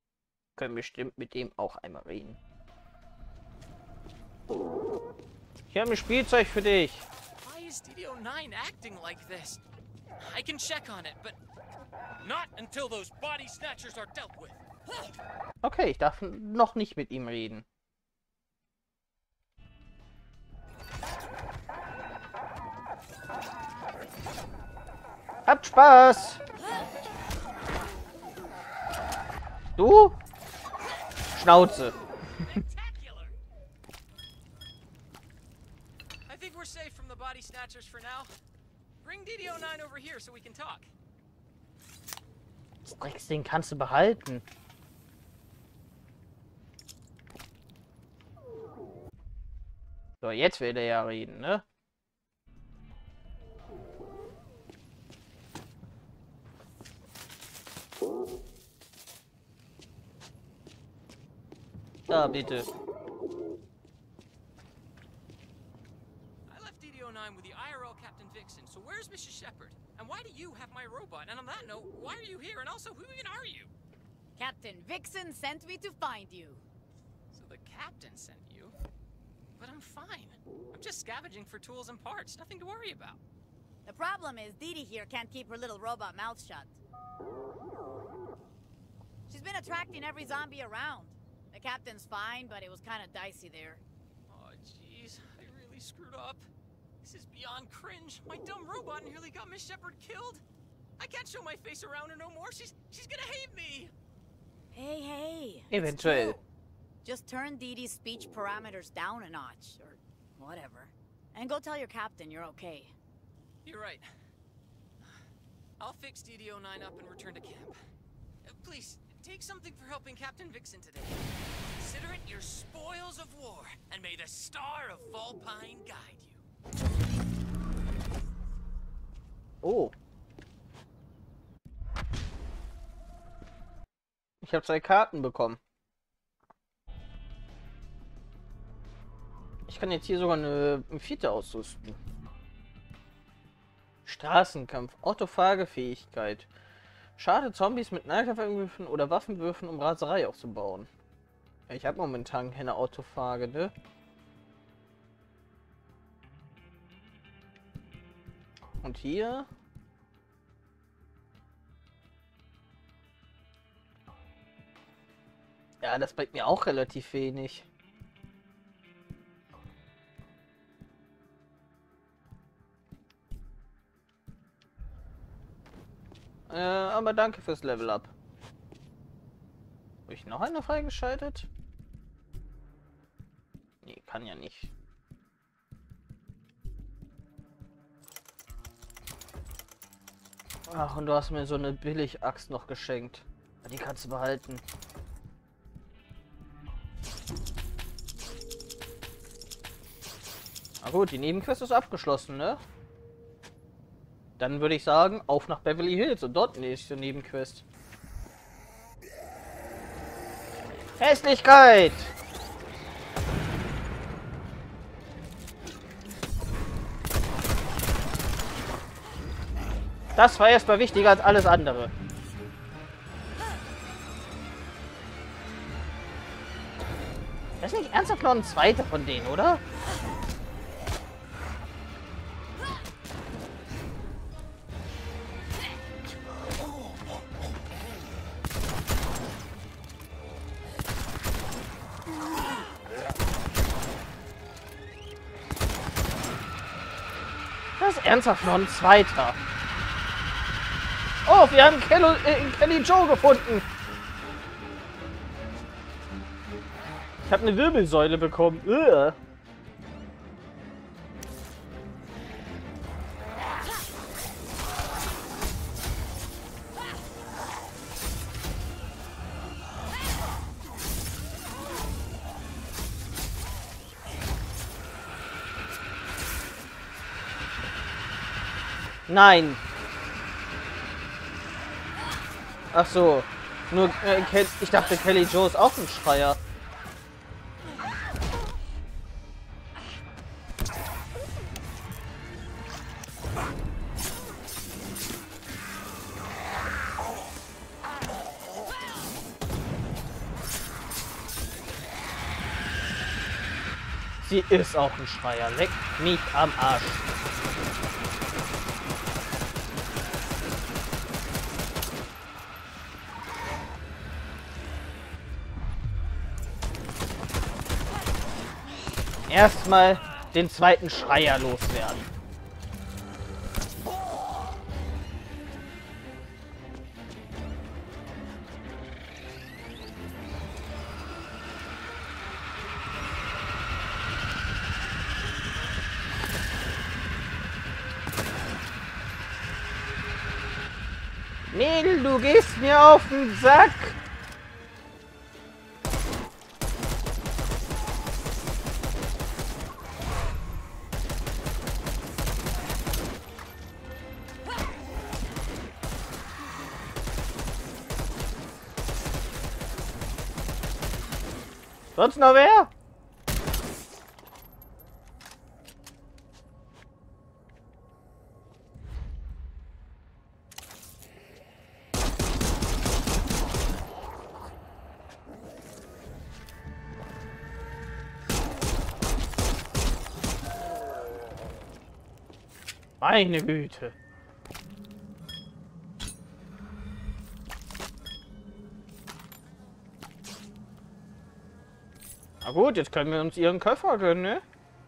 Können bestimmt mit dem auch einmal reden. Ich habe ein Spielzeug für dich. Why is DD09 acting like this? I can check on it, but not until those body snatchers are dealt with. Okay, ich darf noch nicht mit ihm reden. Habt Spaß! Du? Schnauze. Spectacular! I think we're safe from the body snatchers for now. Bring DD09 over here so we can talk. Das Drecksding kannst du behalten. So, jetzt will er ja reden, ne? Da, bitte. I left DD09 with the IRL Captain Vixen, so where's Mrs. Shepard? And why do you have my robot? And on that note, why are you here? And also, who even are you? Captain Vixen sent me to find you. So the captain sent you? But I'm fine. I'm just scavenging for tools and parts. Nothing to worry about. The problem is Dee Dee here can't keep her little robot mouth shut. She's been attracting every zombie around. The captain's fine, but it was kind of dicey there. Oh, jeez. I really screwed up. This is beyond cringe. My dumb robot nearly got Miss Shepard killed. I can't show my face around her no more. She's gonna hate me. Hey, it's Eventuell. true. Just turn Dee Dee's speech parameters down a notch, or whatever. And go tell your captain you're okay. You're right. I'll fix DD09 up and return to camp. Please, take something for helping Captain Vixen today. Consider it your spoils of war, and may the star of Volpine guide you. Oh. Ich habe 2 Karten bekommen. Ich kann jetzt hier sogar eine 4. ausrüsten. Straßenkampf, Autofahrgefähigkeit. Schade Zombies mit Nahkampfangriffen oder Waffenwürfen, um Raserei aufzubauen. Ja, ich habe momentan keine Autofahre, ne? Und hier? Ja, das bringt mir auch relativ wenig. Aber danke fürs Level Up. Habe ich noch eine freigeschaltet? Nee, kann ja nicht. Ach, und du hast mir so eine Billig-Axt noch geschenkt. Die kannst du behalten. Na gut, die Nebenquest ist abgeschlossen, ne? Dann würde ich sagen, auf nach Beverly Hills und dort nächste Nebenquest. Hässlichkeit! Das war erstmal wichtiger als alles andere. Das ist nicht ernsthaft noch ein zweiter von denen, oder? Das ist ernsthaft noch ein zweiter. Oh, wir haben Kelly Joe gefunden. Ich habe eine Wirbelsäule bekommen. Ugh. Nein. Ach so. Nur, ich dachte, Kelly Joe ist auch ein Schreier. Sie ist auch ein Schreier. Leck mich am Arsch. Erstmal den zweiten Schreier loswerden. Mädel, du gehst mir auf den Sack. Sonst noch wer? Meine Güte. Na gut, jetzt können wir uns ihren Koffer gönnen, ne?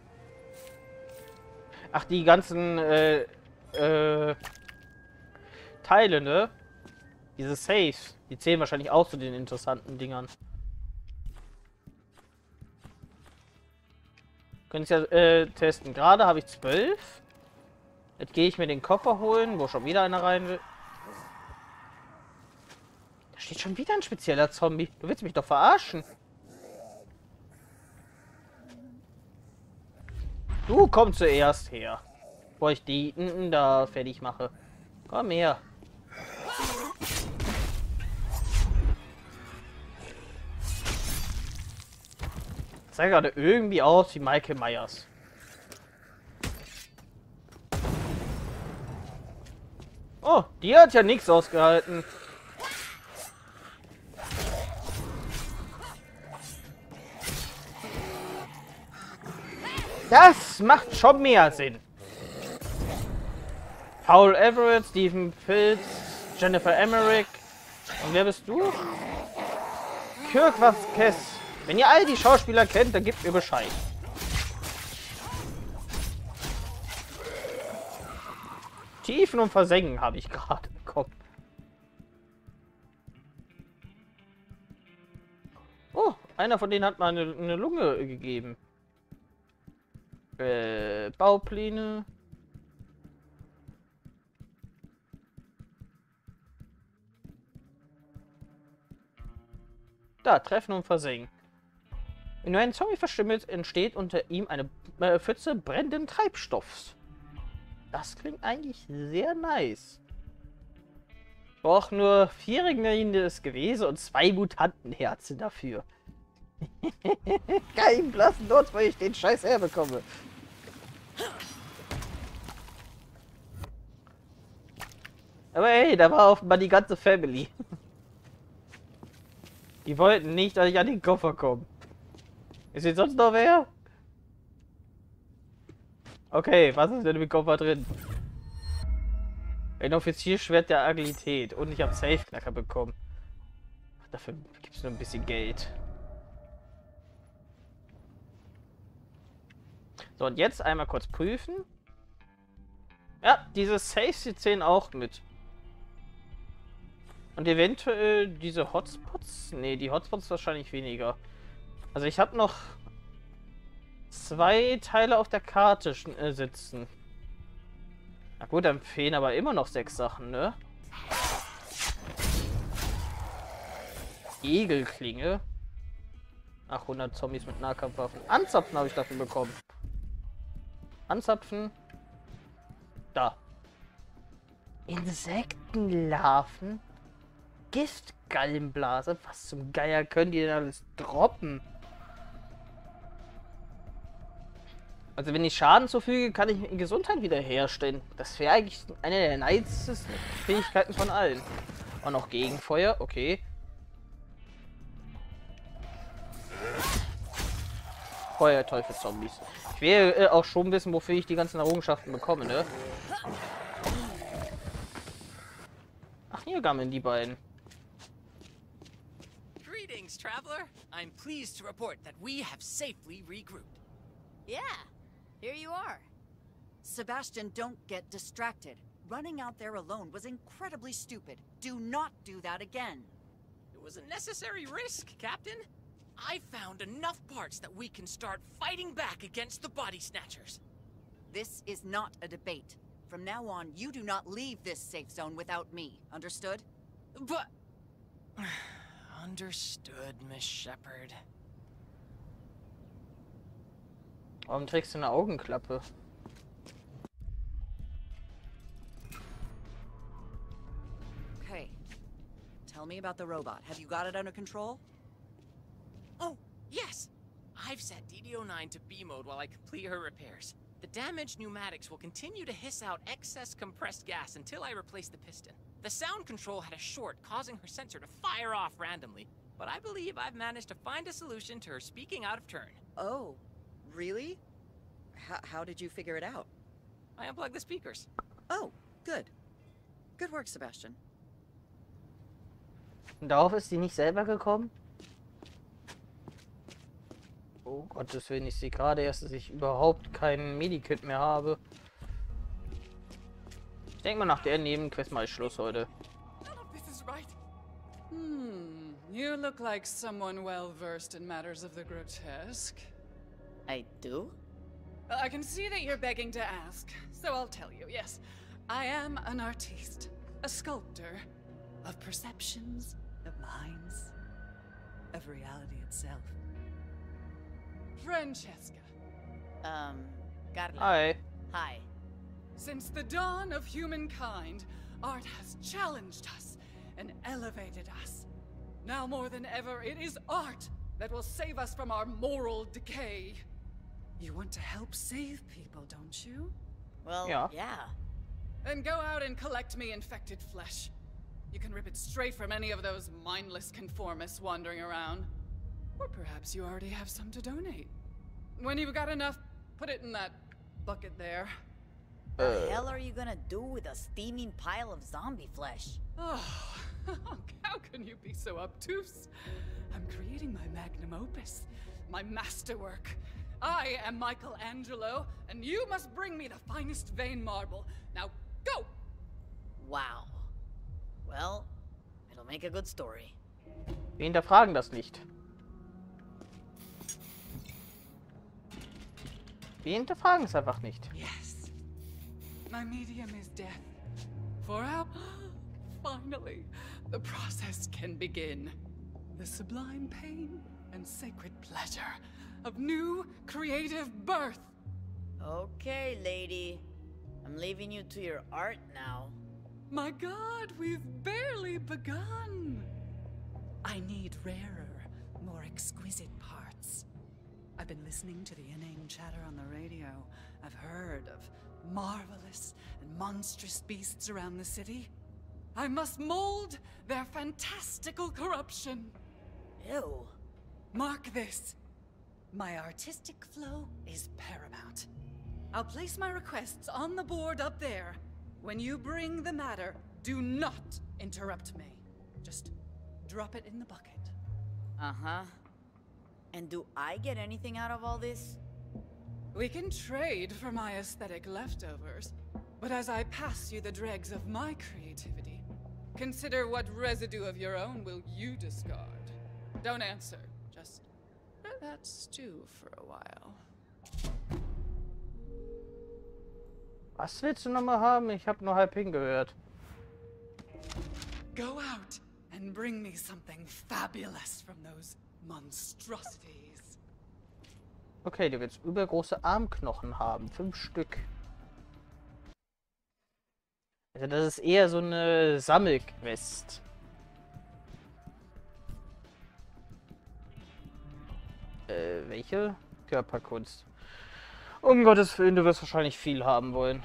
Ach, die ganzen Teile, ne? Diese Safes, die zählen wahrscheinlich auch zu den interessanten Dingern. Können es ja testen. Gerade habe ich 12. Jetzt gehe ich mir den Koffer holen, wo schon wieder einer rein will. Da steht schon wieder ein spezieller Zombie. Du willst mich doch verarschen. Du komm zuerst her. Bevor ich die da fertig mache. Komm her. Das sah gerade irgendwie aus wie Michael Myers. Oh, die hat ja nichts ausgehalten. Das macht schon mehr Sinn. Paul Everett, Stephen Filz, Jennifer Emmerich. Und wer bist du? Kirk Vasquez. Wenn ihr all die Schauspieler kennt, dann gebt mir Bescheid. Tiefen und Versenken habe ich gerade bekommen. Oh, einer von denen hat mal eine Lunge gegeben. Baupläne. Da, treffen und versenken. Wenn du einen Zombie verstümmelst, entsteht unter ihm eine Pfütze brennenden Treibstoffs. Das klingt eigentlich sehr nice. Ich brauche nur 4 regenerierendes Gewese und 2 Mutantenherzen dafür. Kein blassen Not, weil ich den Scheiß herbekomme. Aber hey, da war offenbar die ganze Family. Die wollten nicht, dass ich an den Koffer komme. Ist hier sonst noch wer? Okay, was ist denn im Koffer drin? Ein Offizierschwert der Agilität. Und ich habe Safe-Knacker bekommen. Ach, dafür gibt es nur ein bisschen Geld. So, und jetzt einmal kurz prüfen. Ja, diese Safes, die zählen auch mit. Und eventuell diese Hotspots? Ne, die Hotspots wahrscheinlich weniger. Also ich habe noch 2 Teile auf der Karte sitzen. Na gut, dann fehlen aber immer noch 6 Sachen, ne? Egelklinge. Ach, 100 Zombies mit Nahkampfwaffen. Anzapfen habe ich dafür bekommen. Anzapfen. Da. Insektenlarven. Giftgallenblase. Was zum Geier können die denn alles droppen? Also wenn ich Schaden zufüge, kann ich Gesundheit wiederherstellen. Das wäre eigentlich eine der nicesten Fähigkeiten von allen. Und auch Gegenfeuer, okay. Feuerteufel-Zombies. Ich will auch schon wissen, wofür ich die ganzen Errungenschaften bekomme, ne? Ach, hier gammeln die beiden. Greetings, traveler. I'm pleased to report that we have safely regrouped. Yeah, here you are. Sebastian, don't get distracted. Running out there alone was incredibly stupid. Do not do that again. It was a necessary risk, Captain. I found enough parts that we can start fighting back against the body snatchers. This is not a debate. From now on, you do not leave this safe zone without me. Understood? But... Understood, Miss Shepard. Warum trägst du eine Augenklappe? Okay. Tell me about the robot. Have you got it under control? Oh, yes! I've set DD09 to B mode while I complete her repairs. The damaged pneumatics will continue to hiss out excess compressed gas until I replace the piston. The sound control had a short, causing her sensor to fire off randomly, but I believe I've managed to find a solution to her speaking out of turn. Oh, really? How did you figure it out? I unplugged the speakers. Oh, good. Good work, Sebastian. Und darauf ist sie nicht selber gekommen? Oh Gottes Willen, ich sehe gerade erst, dass ich überhaupt kein Medikit mehr habe. Ich denke mal, nach der Nebenquest mal Schluss heute. None of this is right. You look like someone well versed in matters of the grotesque. I do? I can see that you're begging to ask, so I'll tell you. Yes, I am an artiste, a sculptor of perceptions, of minds, of reality itself. Francesca, Carla. Hi. Hi. since the dawn of humankind, art has challenged us and elevated us. Now more than ever, it is art that will save us from our moral decay. You want to help save people, don't you? Well, Yeah. yeah. Then go out and collect me infected flesh. You can rip it straight from any of those mindless conformists wandering around. Or perhaps you already have some to donate. When you've got enough, put it in that bucket there. The hell are you gonna do with a steaming pile of zombie flesh? Oh, how can you be so obtuse? I'm creating my magnum opus, my masterwork. I am Michelangelo, and you must bring me the finest vein marble. Now, go! Wow. Well, it'll make a good story. Wir hinterfragen das nicht. Wir hinterfragen es einfach nicht. Yes. My medium is death. For how... Finally, the process can begin. The sublime pain and sacred pleasure of new creative birth. Okay, lady. I'm leaving you to your art now. My God, we've barely begun. I need rarer, more exquisite parts. I've been listening to the inane chatter on the radio. I've heard of marvelous and monstrous beasts around the city. I must mold their fantastical corruption. Ew. Mark this. My artistic flow is paramount. I'll place my requests on the board up there. When you bring the matter, do not interrupt me. Just drop it in the bucket. Uh-huh. And do I get anything out of all this? We can trade for my aesthetic leftovers, but as I pass you the dregs of my creativity, consider what residue of your own will you discard. Don't answer. Just let that stew for a while. Was willst du nochmal haben? Ich habe nur halb hingehört. Go out and bring me something fabulous from those monstrosities. Okay, du willst übergroße Armknochen haben. 5 Stück. Also das ist eher so eine Sammelquest. Welche? Körperkunst. Um Gottes Willen, du wirst wahrscheinlich viel haben wollen.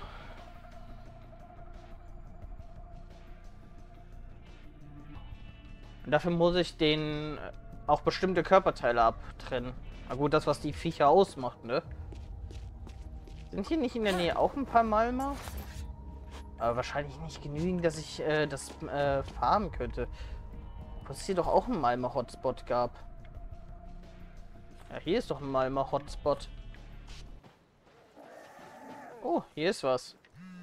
Und dafür muss ich den auch bestimmte Körperteile abtrennen. Na gut, das, was die Viecher ausmacht, ne? Sind hier nicht in der Nähe auch ein paar Malmer? Aber wahrscheinlich nicht genügend, dass ich das farmen könnte. Wo es hier doch auch einen Malmer-Hotspot gab. Ja, hier ist doch ein Malmer-Hotspot. Oh, hier ist was.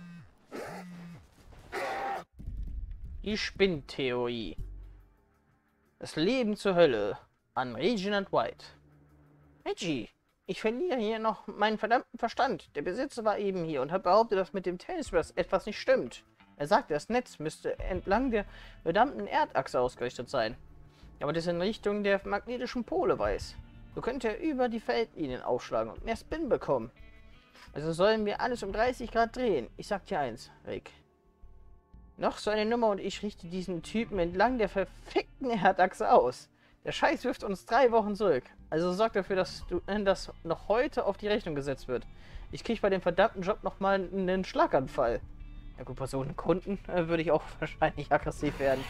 Die Spinntheorie. Das Leben zur Hölle. An Reginald White. Reggie, ich verliere hier noch meinen verdammten Verstand. Der Besitzer war eben hier und hat behauptet, dass mit dem Telsworth etwas nicht stimmt. Er sagte, das Netz müsste entlang der verdammten Erdachse ausgerichtet sein. Aber das in Richtung der magnetischen Pole weiß. So könnte er über die Feldlinien aufschlagen und mehr Spin bekommen. Also sollen wir alles um 30 Grad drehen. Ich sag dir eins, Rick. Noch so eine Nummer und ich richte diesen Typen entlang der verfickten Erdachse aus. Der Scheiß wirft uns 3 Wochen zurück. Also sorg dafür, dass das noch heute auf die Rechnung gesetzt wird. Ich krieg bei dem verdammten Job nochmal einen Schlaganfall. Ja gut, bei so einem Kunden würde ich auch wahrscheinlich aggressiv werden.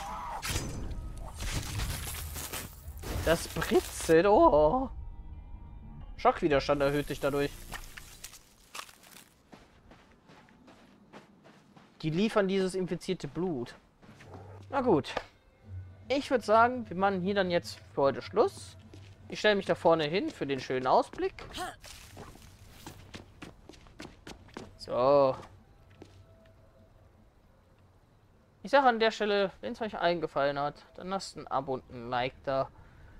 Das britzelt, oh. Schockwiderstand erhöht sich dadurch. Die liefern dieses infizierte Blut. Na gut. Ich würde sagen, wir machen hier dann jetzt für heute Schluss. Ich stelle mich da vorne hin für den schönen Ausblick. So. Ich sage an der Stelle, wenn es euch eingefallen hat, dann lasst ein Abo und ein Like da.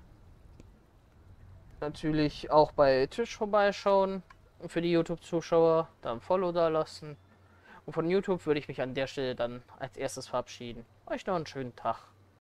Natürlich auch bei Twitch vorbeischauen. Und für die YouTube-Zuschauer dann ein Follow da lassen. Und von YouTube würde ich mich an der Stelle dann als erstes verabschieden. Euch noch einen schönen Tag.